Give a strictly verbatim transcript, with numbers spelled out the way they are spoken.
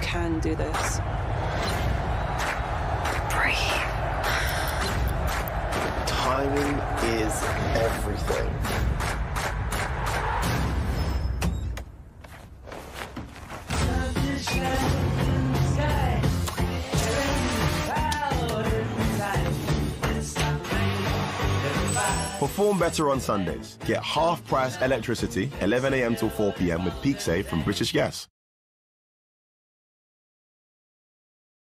can do this. Breathe. Timing is everything. Perform better on Sundays. Get half-price electricity, eleven a m till four p m with Peak Save from British Gas.